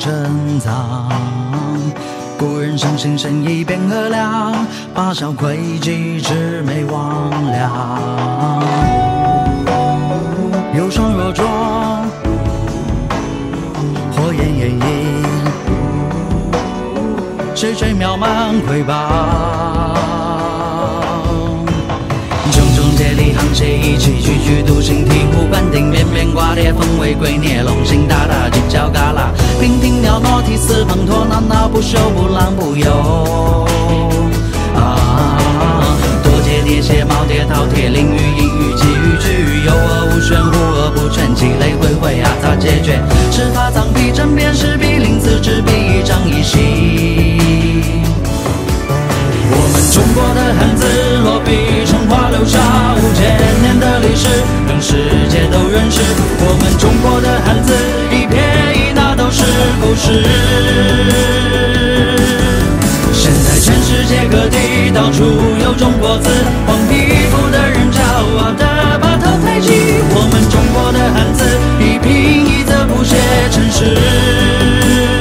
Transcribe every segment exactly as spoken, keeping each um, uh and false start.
珍藏。古人伤心深一边河凉，八小窥迹魑魅魍魉。有双若妆，火焰炎映，谁吹渺茫瑰宝。炯炯接力沆瀣一气，踽踽独行，醍醐灌顶，绵绵挂裂，凤尾龟蹑，龙行大大，犄角旮旯，娉婷袅娜，涕泗滂沱，闹闹不休，不浪不游。啊，多阶叠谢，耄耋饕餮，囹圄隐喻，寄语句，有而无玄，无而不全，积累回回啊，杂解决。赤发藏笔，针砭时弊，临此执笔，一张一行。我们中国的汉字，落笔成画，留下五千年的历史，让世界都认识。我们中国的汉字，一撇一捺都是故事。现在全世界各地，到处有中国字，黄皮肤的人骄傲地把头抬起。我们中国的汉字，一拼一则不写尘世。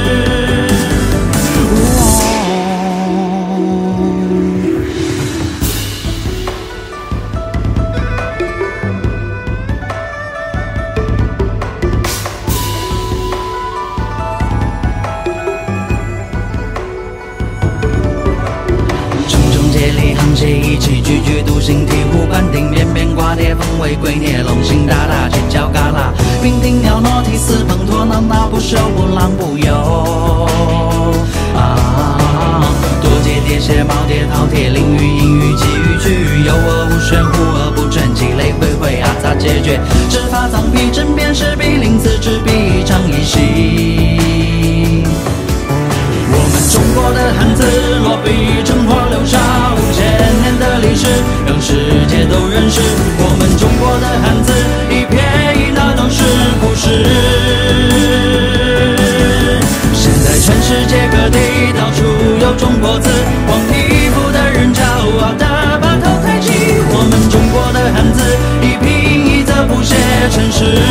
沆瀣一气，踽踽独行，醍醐灌顶，绵绵挂裂，凤尾龟蹑，龙行大大，犄角旮旯，娉婷袅娜，涕泗滂沱，闹闹不休，不浪不游。啊，多阶叠谢，耄耋饕餮，囹圄隐喻，寄语句，有而无玄，无而不全，积累回回啊，杂解决。赤发藏笔，针砭时弊，临此执笔，一张一行。我们中国的汉字，落笔成画，留下五千年的历史，让世界都认识。我们中国的汉字，一撇一捺都是故事。现在全世界各地，到处有中国字，黄皮肤的人骄傲地把头抬起。我们中国的汉字，一拼一则不写尘世。